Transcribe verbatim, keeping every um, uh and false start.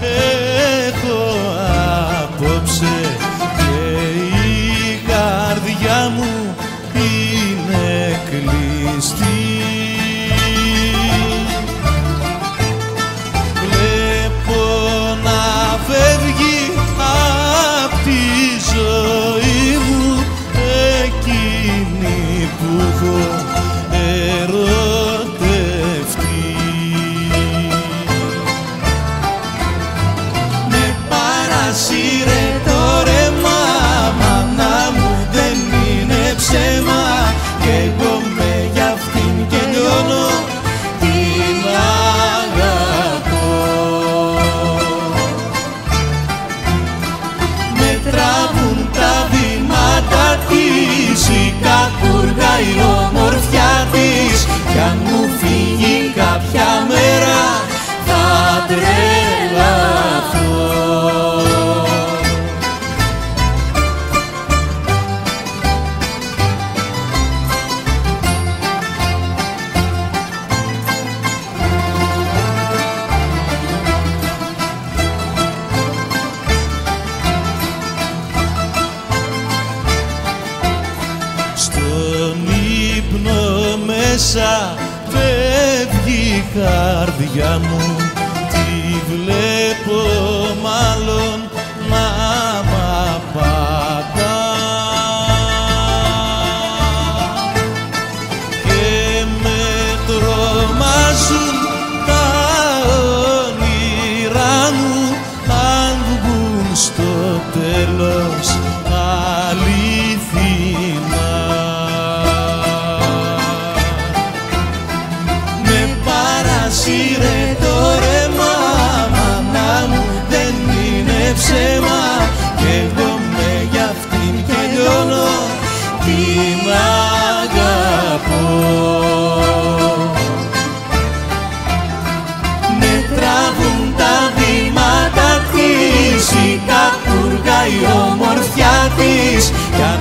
έχω απόψε και η καρδιά μου είναι κλειστή. Βλέπω να φεύγει απ' τη ζωή μου εκείνη που έχω ερωτευτεί. Με παρασύρε το ρέμα, μάνα μου δεν είναι ψέμα, κι εγώ με για αυτήν και λιώνω την αγαπώ. Με τραβούν τα βήματα της, η κακούργα η ομορφιά της, κι αν μου φύγει κάποια μέρα θα τρελαθώ. Στον ύπνο μέσα φεύγει η καρδιά μου, τη βλέπω μάλλον να μ' απατά και με τρομάζουν τα όνειρά μου, αν βγουν στο τέλος αληθινά. Με παρασύρε το ρέμα, μάνα μου δεν είναι ψέμα, κι εγώ με για αυτήν και λιώνω την αγαπώ. Με τραβούν τα βήματα της, η κακούργα η ομορφιά της, κι